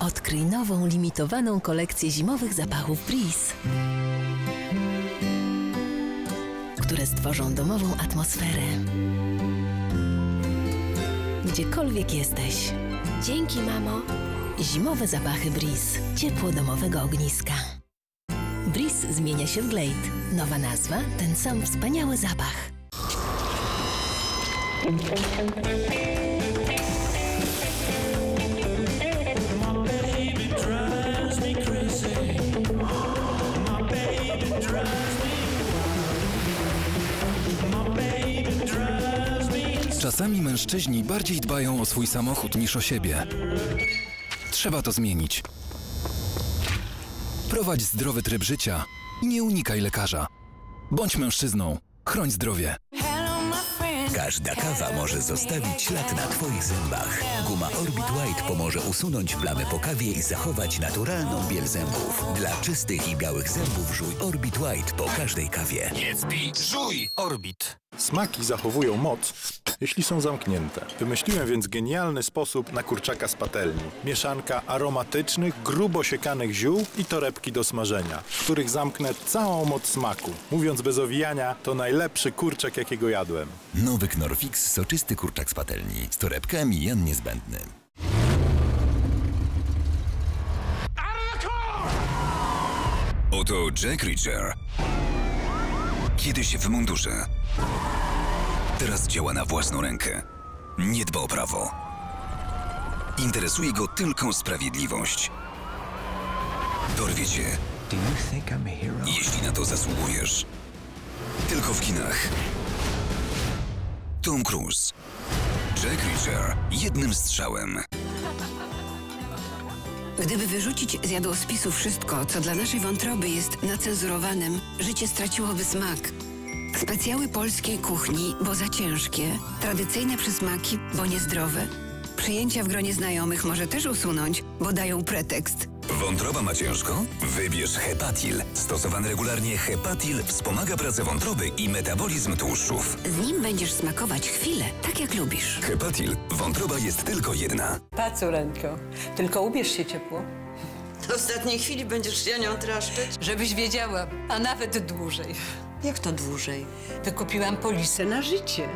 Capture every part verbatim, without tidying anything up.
Odkryj nową, limitowaną kolekcję zimowych zapachów Breeze, które stworzą domową atmosferę. Gdziekolwiek jesteś. Dzięki, mamo. Zimowe zapachy Breeze. Ciepło domowego ogniska. Breeze zmienia się w Glade. Nowa nazwa, ten sam wspaniały zapach. Czasami mężczyźni bardziej dbają o swój samochód niż o siebie. Trzeba to zmienić. Prowadź zdrowy tryb życia i nie unikaj lekarza. Bądź mężczyzną. Chroń zdrowie. Każda kawa może zostawić ślad na Twoich zębach. Guma Orbit White pomoże usunąć plamy po kawie i zachować naturalną biel zębów. Dla czystych i białych zębów żuj Orbit White po każdej kawie. Nie spij, żuj Orbit. Smaki zachowują moc, jeśli są zamknięte. Wymyśliłem więc genialny sposób na kurczaka z patelni. Mieszanka aromatycznych, grubo siekanych ziół i torebki do smażenia, w których zamknę całą moc smaku. Mówiąc bez owijania, to najlepszy kurczak, jakiego jadłem. Nowy Knorfix, soczysty kurczak z patelni. Z torebkami jan niezbędny. Oto Jack Reacher. Kiedyś w mundurze. Teraz działa na własną rękę. Nie dba o prawo. Interesuje go tylko sprawiedliwość. Dorwie cię, jeśli na to zasługujesz. Tylko w kinach. Tom Cruise. Jack Reacher. Jednym strzałem. Gdyby wyrzucić z jadłospisu wszystko, co dla naszej wątroby jest nacenzurowanym, życie straciłoby smak. Specjały polskiej kuchni, bo za ciężkie, tradycyjne przysmaki, bo niezdrowe. Przyjęcia w gronie znajomych może też usunąć, bo dają pretekst. Wątroba ma ciężko? Wybierz Hepatil. Stosowany regularnie Hepatil wspomaga pracę wątroby i metabolizm tłuszczów. Z nim będziesz smakować chwilę, tak jak lubisz. Hepatil. Wątroba jest tylko jedna. Pa, córeńko, tylko ubierz się ciepło. Do ostatniej chwili będziesz się nią traszczyć? Żebyś wiedziała, a nawet dłużej. Jak to dłużej? Wykupiłam polisę na życie.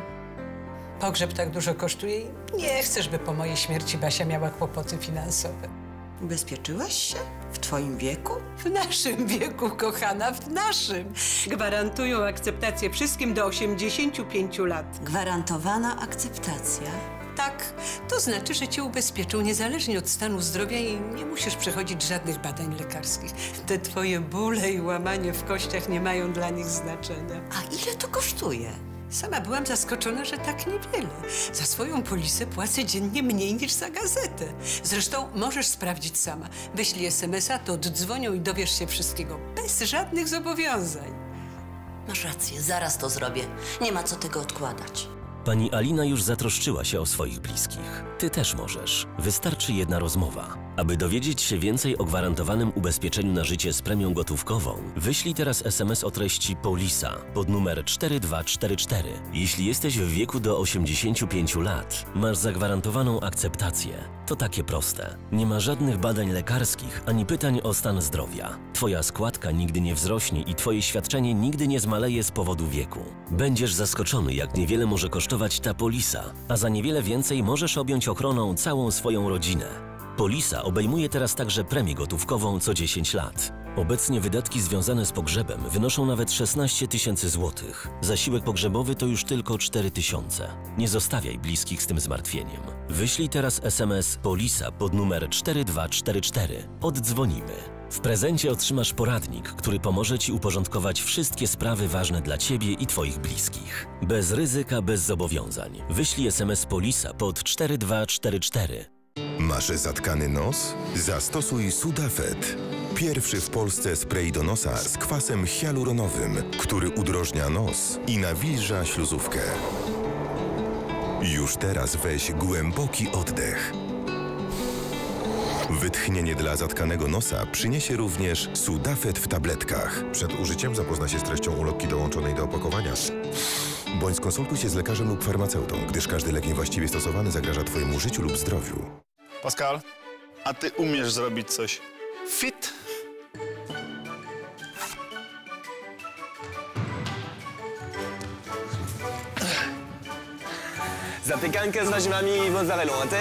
Pogrzeb tak dużo kosztuje i nie chcę, żeby po mojej śmierci Basia miała kłopoty finansowe. Ubezpieczyłaś się? W twoim wieku? W naszym wieku, kochana, w naszym. Gwarantują akceptację wszystkim do osiemdziesięciu pięciu lat. Gwarantowana akceptacja? Tak, to znaczy, że cię ubezpieczą niezależnie od stanu zdrowia i nie musisz przechodzić żadnych badań lekarskich. Te twoje bóle i łamanie w kościach nie mają dla nich znaczenia. A ile to kosztuje? Sama byłam zaskoczona, że tak niewiele. Za swoją polisę płacę dziennie mniej niż za gazetę. Zresztą możesz sprawdzić sama. Wyślij es em es a, to oddzwonią i dowiesz się wszystkiego. Bez żadnych zobowiązań. Masz rację, zaraz to zrobię. Nie ma co tego odkładać. Pani Alina już zatroszczyła się o swoich bliskich. Ty też możesz. Wystarczy jedna rozmowa. Aby dowiedzieć się więcej o gwarantowanym ubezpieczeniu na życie z premią gotówkową, wyślij teraz es em es o treści POLISA pod numer cztery dwa cztery cztery. Jeśli jesteś w wieku do osiemdziesięciu pięciu lat, masz zagwarantowaną akceptację. To takie proste. Nie ma żadnych badań lekarskich ani pytań o stan zdrowia. Twoja składka nigdy nie wzrośnie i twoje świadczenie nigdy nie zmaleje z powodu wieku. Będziesz zaskoczony, jak niewiele może kosztować ta polisa, a za niewiele więcej możesz objąć ochroną całą swoją rodzinę. Polisa obejmuje teraz także premię gotówkową co dziesięć lat. Obecnie wydatki związane z pogrzebem wynoszą nawet szesnaście tysięcy złotych. Zasiłek pogrzebowy to już tylko cztery tysiące. Nie zostawiaj bliskich z tym zmartwieniem. Wyślij teraz es em es POLISA pod numer cztery dwa cztery cztery. Oddzwonimy. W prezencie otrzymasz poradnik, który pomoże Ci uporządkować wszystkie sprawy ważne dla Ciebie i Twoich bliskich. Bez ryzyka, bez zobowiązań. Wyślij es em es POLISA pod cztery dwa cztery cztery. Masz zatkany nos? Zastosuj Sudafed. Pierwszy w Polsce spray do nosa z kwasem hialuronowym, który udrożnia nos i nawilża śluzówkę. Już teraz weź głęboki oddech. Wytchnienie dla zatkanego nosa przyniesie również Sudafed w tabletkach. Przed użyciem zapozna się z treścią ulotki dołączonej do opakowania. Bądź skonsultuj się z lekarzem lub farmaceutą, gdyż każdy lek niewłaściwie stosowany zagraża Twojemu życiu lub zdrowiu. Pascal, a ty umiesz zrobić coś fit? Zapiekankę z warzywami i mozzarellą, a ty?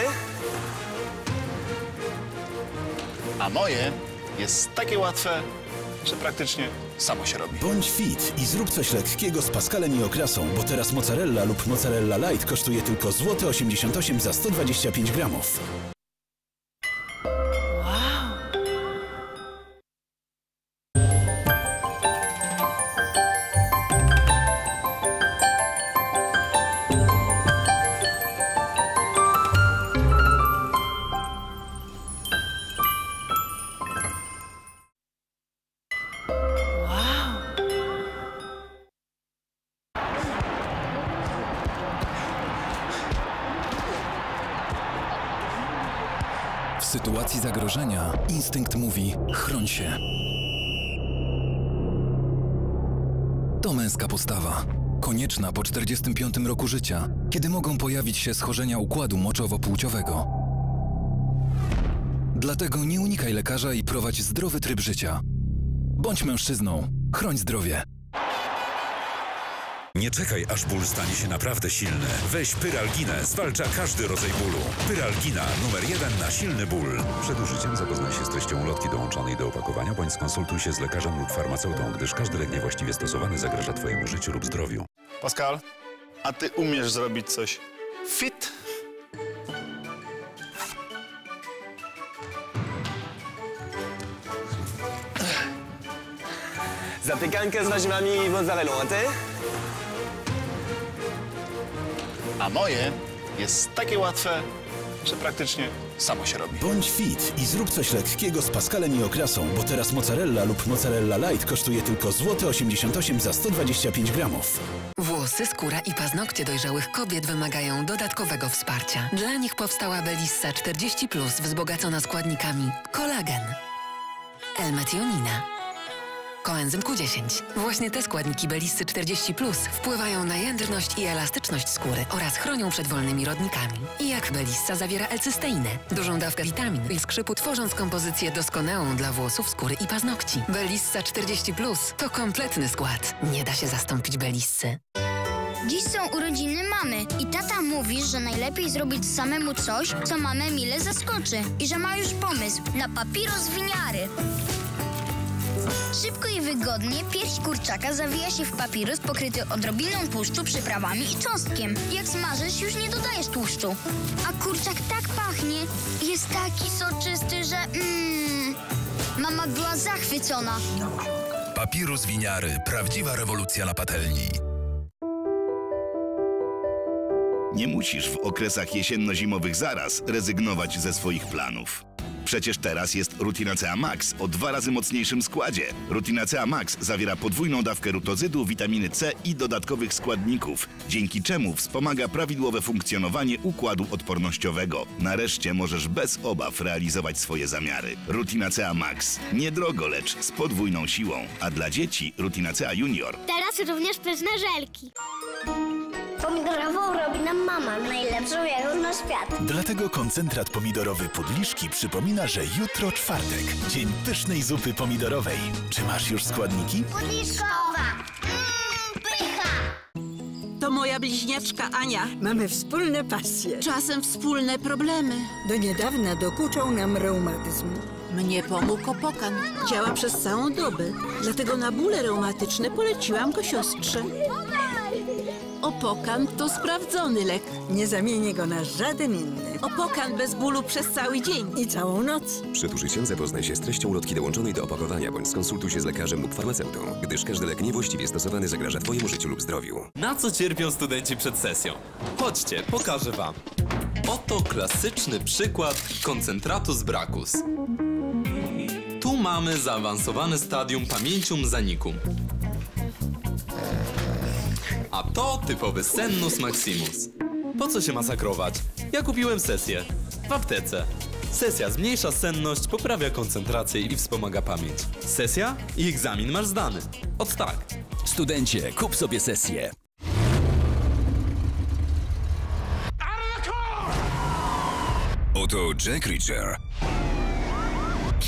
A moje jest takie łatwe, że praktycznie samo się robi. Bądź fit i zrób coś lekkiego z paskalem i okrasą, bo teraz mozzarella lub mozzarella light kosztuje tylko złoty osiemdziesiąt osiem za sto dwadzieścia pięć gramów. W sytuacji zagrożenia instynkt mówi: chroń się. To męska postawa. Konieczna po czterdziestym piątym roku życia, kiedy mogą pojawić się schorzenia układu moczowo-płciowego. Dlatego nie unikaj lekarza i prowadź zdrowy tryb życia. Bądź mężczyzną. Chroń zdrowie. Nie czekaj, aż ból stanie się naprawdę silny. Weź Pyralginę, zwalcza każdy rodzaj bólu. Pyralgina, numer jeden na silny ból. Przed użyciem zapoznaj się z treścią ulotki dołączonej do opakowania, bądź skonsultuj się z lekarzem lub farmaceutą, gdyż każdy lek niewłaściwie stosowany zagraża twojemu życiu lub zdrowiu. Pascal, a ty umiesz zrobić coś fit? Zapiekankę z warzywami i mozzarellą, a ty? A moje jest takie łatwe, że praktycznie samo się robi. Bądź fit i zrób coś lekkiego z paskalem i okrasą, bo teraz mozzarella lub mozzarella light kosztuje tylko złoty osiemdziesiąt osiem za sto dwadzieścia pięć gramów. Włosy, skóra i paznokcie dojrzałych kobiet wymagają dodatkowego wsparcia. Dla nich powstała Belissa czterdzieści plus, wzbogacona składnikami kolagen, L-metionina, koenzym Q dziesięć. Właśnie te składniki Belissy czterdzieści plus wpływają na jędrność i elastyczność skóry oraz chronią przed wolnymi rodnikami. I jak Belissa zawiera L-cysteinę, dużą dawkę witamin i skrzypu, tworząc kompozycję doskonałą dla włosów, skóry i paznokci. Belissa czterdzieści plus to kompletny skład. Nie da się zastąpić Belissy. Dziś są urodziny mamy i tata mówi, że najlepiej zrobić samemu coś, co mamę mile zaskoczy i że ma już pomysł na papieros winiary. Szybko i wygodnie pierś kurczaka zawija się w papirus pokryty odrobiną tłuszczu, przyprawami i cząstkiem. Jak smażysz, już nie dodajesz tłuszczu. A kurczak tak pachnie, jest taki soczysty, że mm, mama była zachwycona. Papirus winiary. Prawdziwa rewolucja na patelni. Nie musisz w okresach jesienno-zimowych zaraz rezygnować ze swoich planów. Przecież teraz jest Rutinacea Max o dwa razy mocniejszym składzie. Rutinacea Max zawiera podwójną dawkę rutozydu, witaminy C i dodatkowych składników, dzięki czemu wspomaga prawidłowe funkcjonowanie układu odpornościowego. Nareszcie możesz bez obaw realizować swoje zamiary. Rutinacea Max. Niedrogo, lecz z podwójną siłą. A dla dzieci Rutinacea Junior. Teraz również pyszne żelki. Pomidorową robi nam mama, najlepszą jagód na świat. Dlatego koncentrat pomidorowy Pudliszki przypomina, że jutro czwartek, dzień pysznej zupy pomidorowej. Czy masz już składniki? Pudliszkowa! Mmm, pycha! To moja bliźniaczka Ania. Mamy wspólne pasje. Czasem wspólne problemy. Do niedawna dokuczał nam reumatyzm. Mnie pomógł Opokan. Działa przez całą dobę. Dlatego na bóle reumatyczne poleciłam go siostrze. Opokan to sprawdzony lek. Nie zamienię go na żaden inny. Opokan bez bólu przez cały dzień i całą noc. Przed użyciem zapoznaj się z treścią ulotki dołączonej do opakowania, bądź skonsultuj się z lekarzem lub farmaceutą, gdyż każdy lek niewłaściwie stosowany zagraża twojemu życiu lub zdrowiu. Na co cierpią studenci przed sesją? Chodźcie, pokażę wam. Oto klasyczny przykład koncentratu z Bracus. Tu mamy zaawansowane stadium pamięcium zanicum. A to typowy Sennus maximus. Po co się masakrować? Ja kupiłem sesję w aptece. Sesja zmniejsza senność, poprawia koncentrację i wspomaga pamięć. Sesja i egzamin masz zdany. Ot tak. Studencie, kup sobie sesję. Oto Jack Reacher.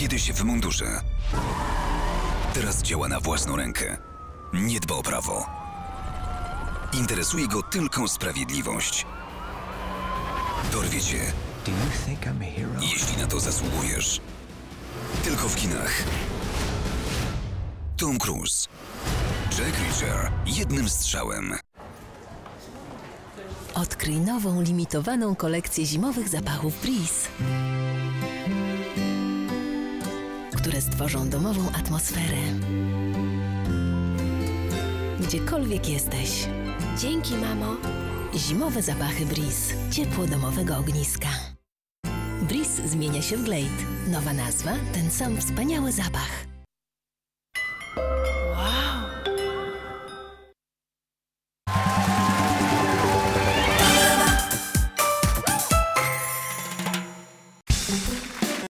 kiedyś w mundurze. Teraz działa na własną rękę. Nie dba o prawo. Interesuje go tylko sprawiedliwość. Dorwie cię, jeśli na to zasługujesz. Tylko w kinach. Tom Cruise. Jack Reacher. Jednym strzałem. Odkryj nową, limitowaną kolekcję zimowych zapachów Breeze, które stworzą domową atmosferę. Gdziekolwiek jesteś. Dzięki, mamo. Zimowe zapachy Breeze. Ciepło domowego ogniska. Breeze zmienia się w Glade. Nowa nazwa, ten sam wspaniały zapach.